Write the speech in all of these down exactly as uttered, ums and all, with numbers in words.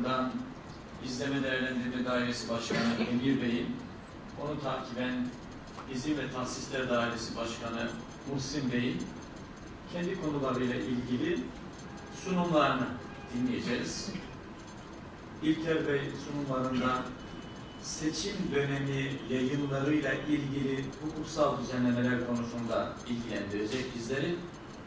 tarafından İzleme Değerlendirme Dairesi Başkanı Emir Bey'in, onu takiben İzin ve Tahsisler Dairesi Başkanı Muhsin Bey'in kendi konularıyla ilgili sunumlarını dinleyeceğiz. İlker Bey sunumlarında seçim dönemi yayınlarıyla ilgili hukuksal düzenlemeler konusunda ilgilendirecek bizleri.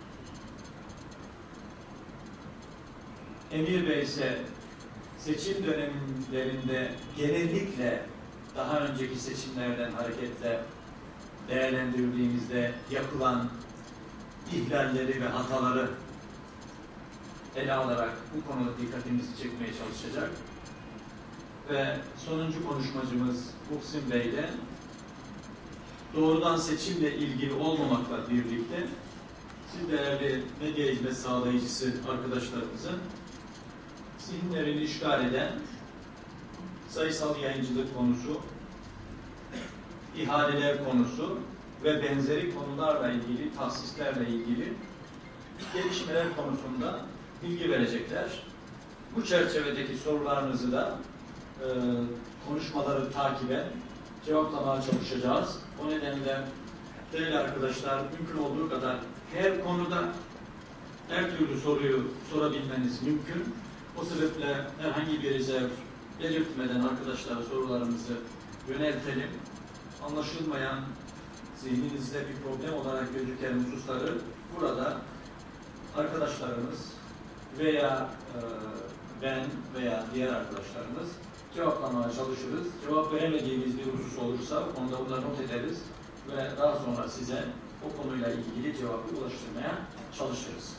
Emir Bey ise seçim dönemlerinde genellikle daha önceki seçimlerden hareketle değerlendirdiğimizde yapılan ihlalleri ve hataları ele alarak bu konuda dikkatimizi çekmeye çalışacak. Ve sonuncu konuşmacımız Muhsin Bey de doğrudan seçimle ilgili olmamakla birlikte siz değerli medya hizmet sağlayıcısı arkadaşlarımızın zihinlerini işgal eden sayısal yayıncılık konusu, ihaleler konusu ve benzeri konularla ilgili, tahsislerle ilgili gelişmeler konusunda bilgi verecekler. Bu çerçevedeki sorularınızı da e, konuşmaları takiben cevaplamaya çalışacağız. O nedenle değerli arkadaşlar, mümkün olduğu kadar her konuda her türlü soruyu sorabilmeniz mümkün. O sebeple herhangi bir rezerv belirtmeden arkadaşlara sorularımızı yöneltelim. Anlaşılmayan, zihninizde bir problem olarak gözüken hususları burada arkadaşlarımız veya e, ben veya diğer arkadaşlarımız cevaplamaya çalışırız. Cevap veremediğimiz bir husus olursa onu da bunları not ederiz ve daha sonra size o konuyla ilgili cevabı ulaştırmaya çalışırız.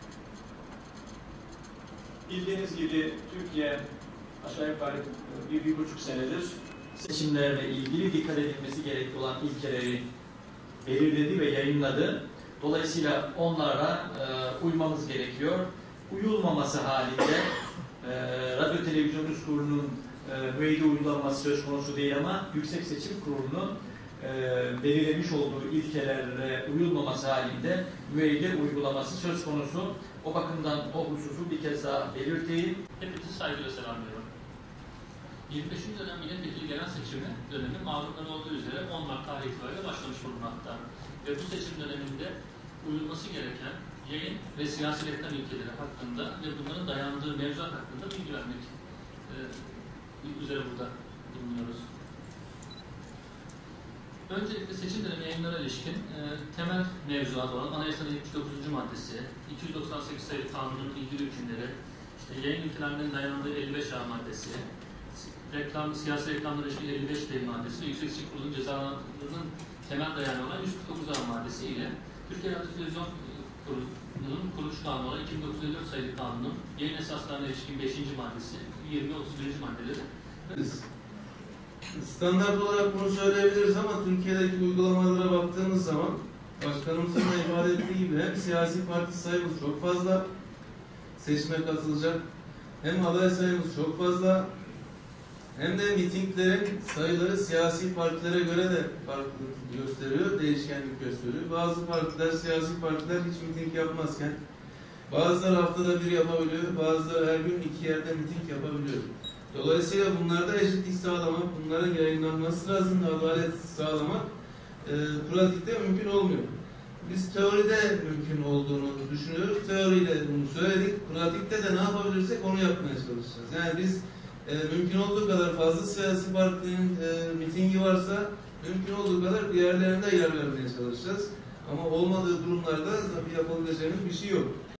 Bildiğiniz gibi Türkiye aşağı yukarı bir, bir buçuk senedir seçimlerle ilgili dikkat edilmesi gerekli olan ilkeleri belirledi ve yayınladı. Dolayısıyla onlara e, uymamız gerekiyor. Uyulmaması halinde e, Radyo Televizyon Üst Kurulu'nun e, müeyyide uygulanması söz konusu değil ama Yüksek Seçim Kurulu'nun e, belirlemiş olduğu ilkelere uyulmaması halinde müeyyide uygulaması söz konusu. O bakımdan o hususu bir kez daha belirteyim. Hepinizi saygıyla selamlıyorum. yirmi beşinci dönem milletvekili genel seçimi dönemi malumlar olduğu üzere on Mart tarihi itibariyle başlamış bulunmakta. Ve bu seçim döneminde uyulması gereken yayın ve siyasi reklam ilkeleri hakkında ve bunların dayandığı mevzuat hakkında bilgi vermek e, üzere burada bulunuyoruz. Öncelikle seçim dönemi yayınlara ilişkin e, temel mevzuat olan Anayasanın yetmiş dokuzuncu maddesi, iki yüz doksan sekiz sayılı kanunun ilgili hükümleri, işte yayın ilkelerinin dayandığı elli beş A maddesi, reklam, siyasi reklamlara ilişkin elli beş B maddesi ve Yüksek Seçim Kurulu'nun cezalarının temel dayanı olan yüz kırk dokuz A maddesi ile Türkiye Radyo Televizyon Kurulu'nun kuruluş kanunu olan iki bin dokuz yüz elli dört sayılı kanunun yayın esaslarına ilişkin beşinci maddesi, yirmi otuz birinci maddeleri. Standart olarak bunu söyleyebiliriz ama Türkiye'deki uygulamalara baktığımız zaman başkanımızın da ifade ettiği gibi hem siyasi parti sayımız çok fazla, seçime katılacak, hem aday sayımız çok fazla, hem de mitinglerin sayıları siyasi partilere göre de farklılık gösteriyor, değişkenlik gösteriyor. Bazı partiler, siyasi partiler hiç miting yapmazken bazıları haftada bir yapabiliyor, bazıları her gün iki yerde miting yapabiliyor. Dolayısıyla bunlarda eşitlik sağlamak, bunların yayınlanması sırasında adalet sağlamak e, pratikte mümkün olmuyor. Biz teoride mümkün olduğunu düşünüyoruz. Teoriyle bunu söyledik. Pratikte de ne yapabilirsek onu yapmaya çalışacağız. Yani biz e, mümkün olduğu kadar fazla siyasi partinin e, mitingi varsa mümkün olduğu kadar diğerlerine yer vermeye çalışacağız. Ama olmadığı durumlarda tabii yapabileceğimiz bir şey yok.